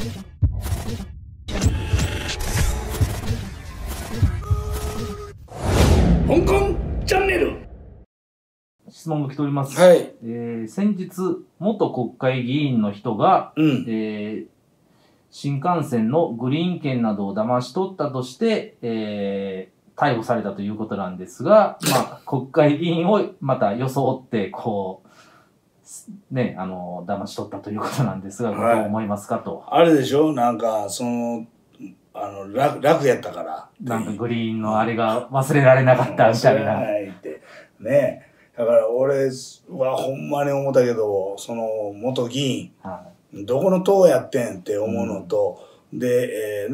香港チャンネル。 質問が来ております。 はい。 先日、元国会議員の人が、新幹線のグリーン券などを騙し取ったとして、逮捕されたということなんですが、まあ、国会議員をまた装って、こう、ね、騙し取ったということなんですが、どう思いますかと。 あれでしょ、なんか、楽やったから。 なんかグリーンのあれが忘れられなかったみたいな。 ね。だから俺はほんまに思ったけど、その元議員、どこの党やってんって思うのと、で、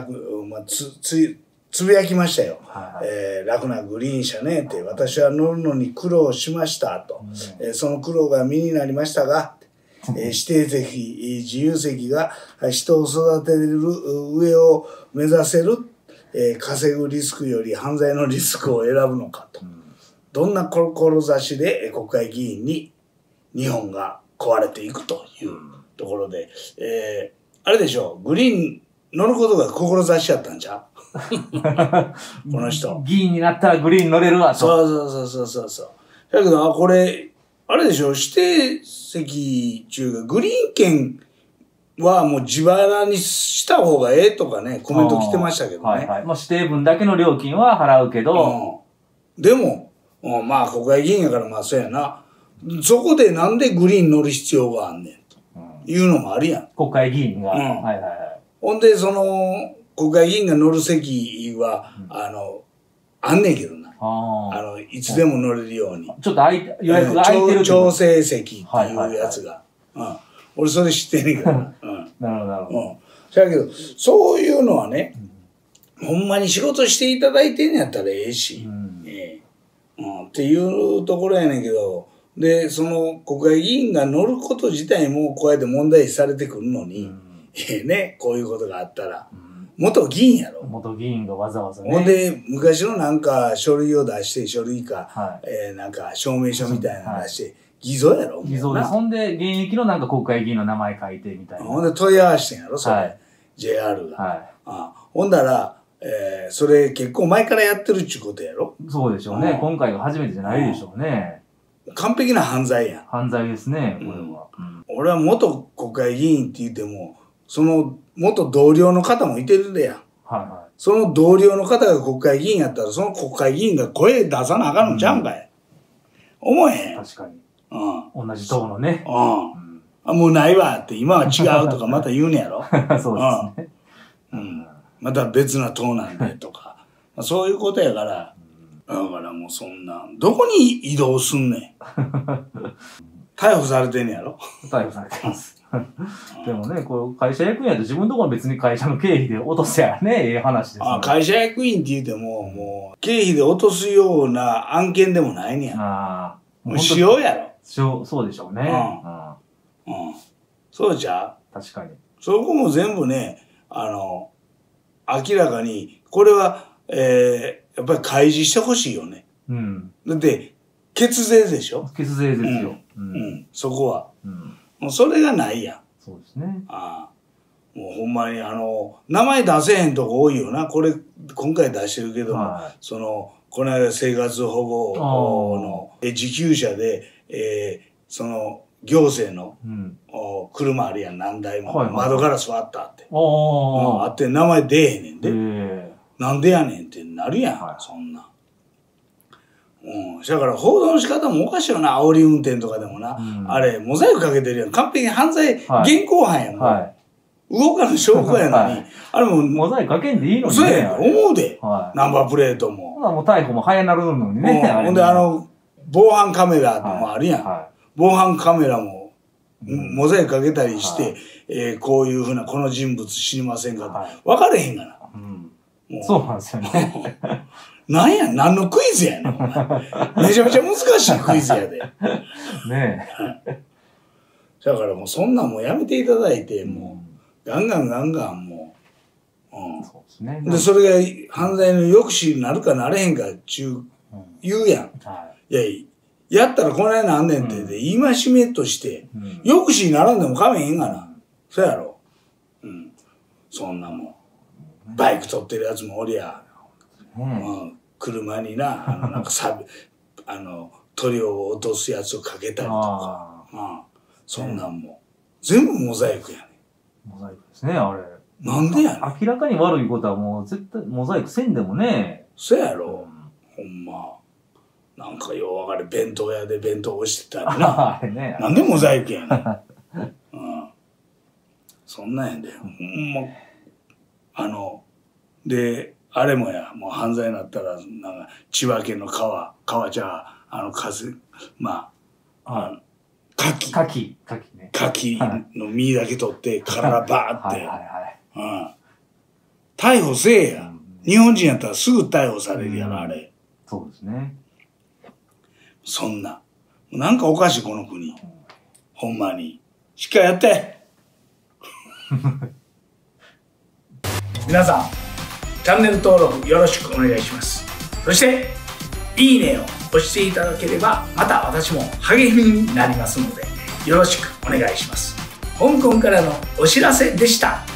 つぶやきましたよ。楽なグリーン車ねって、私は乗るのに苦労しましたと。その苦労が身になりましたが、指定席、自由席が人を育てる上を目指せる、稼ぐリスクより犯罪のリスクを選ぶのかと。どんな志で国会議員に日本が壊れていくというところで、あれでしょう、グリーン乗ることが志やったんちゃうこの人。 議員になったらグリーン乗れるわと。 そう。だけど、これ、あれでしょ、指定席中がグリーン券はもう自腹にした方がええとかね、コメント来てましたけどね。 もう指定分だけの料金は払うけど。 でも、まあ国会議員やからまあそうやな。そこでなんでグリーン乗る必要があんねんというのもあるやん。 国会議員が。 ほんで、国会議員が乗る席は、あんねんけどな。いつでも乗れるように。 ちょっと予約が空いてる調整席っていうやつが。俺それ知ってんねんけどな。 なるほど。 だけど、そういうのはね、ほんまに仕事していただいてんやったらええし、っていうところやねんけど、で、その国会議員が乗ること自体もこうやって問題視されてくるのに、ね、こういうことがあったら、元議員やろ。 元議員がわざわざね。 ほんで、昔のなんか書類を出して、書類か、なんか証明書みたいなの出して、偽造やろ。 偽造です。ほんで、現役のなんか国会議員の名前書いてみたいな。 ほんで問い合わせてんやろ、それ。JR が。ほんだら、それ結構前からやってるっちゅうことやろ。 そうでしょうね。今回が初めてじゃないでしょうね。 完璧な犯罪やん。 犯罪ですね、これは。 俺は元国会議員って言っても、その元同僚の方もいてるでやん。その同僚の方が国会議員やったら、その国会議員が声出さなあかんのちゃうんかい。思えへん。 確かに。同じ党のね。 もうないわって、今は違うとかまた言うねやろ。 そうですね。 また別な党なんでとか。そういうことやから、だからもうそんな、どこに移動すんねん。逮捕されてんねやろ。 逮捕されてます。でもね、こう会社役員やと自分のところ別に会社の経費で落とせやね、ええ話ですね。 会社役員って言うても、もう、経費で落とすような案件でもないねや。もう使用やろ。 そうでしょうね。 そうじゃ確かに。 そこも全部ね、明らかに、これは、やっぱり開示してほしいよね。だって、血税でしょ？ 血税ですよ。 そこは。もうそれがないやん。 そうですね。 もうほんまに名前出せへんとこ多いよな。これ、今回出してるけども、この間生活保護の受給者で、行政の車あるやん、何台も。窓ガラス割ったって。あって名前出えへんねんで。なんでやねんってなるやん、そんな。だから報道の仕方もおかしいよな、煽り運転とかでもな。あれ、モザイクかけてるやん。完璧に犯罪、現行犯やん。動かぬ証拠やのに。あれも、 モザイクかけんでいいのにね。 そうやん、思うで。ナンバープレートも。 もう逮捕も早なるのにね。 ほんで、防犯カメラもあるやん。防犯カメラも、モザイクかけたりして、こういうふうな、この人物知りませんかって。分かれへんがな。 そうなんですよね。 なんや、何のクイズやねん、お前。めちゃめちゃ難しいクイズやで。 ねえ。だからもうそんなんもうやめていただいて、もう、ガンガンもう。そうですね。で、それが犯罪の抑止になるかなれへんか言うやん。いや、やったらこないなんねんって、戒めとして、抑止にならんでもかめへんがな。そうやろ。 うん、そんなもんバイク取ってるやつもおりゃ、車にななんか塗料を落とすやつをかけたりとか、そんなんも全部モザイクやね。 モザイクですね、あれ。 なんでやねん。 明らかに悪いことはもう絶対モザイクせんでもね。 そやろ、ほんま。なんかようわかる弁当屋で弁当押してたりな。なんでモザイクやねん。そんなんやで。ほんま。で、あれもや、もう犯罪になったら、なんか、千葉県の川ちゃう、牡蠣の身だけ取って体バーって。逮捕せえや。日本人やったらすぐ逮捕されるやろ、あれ。 そうですね。 そんな。なんかおかしい、この国。ほんまに。しっかりやって皆さん、チャンネル登録よろしくお願いします。そして、いいねを押していただければ、また私も励みになりますので、よろしくお願いします。香港からのお知らせでした。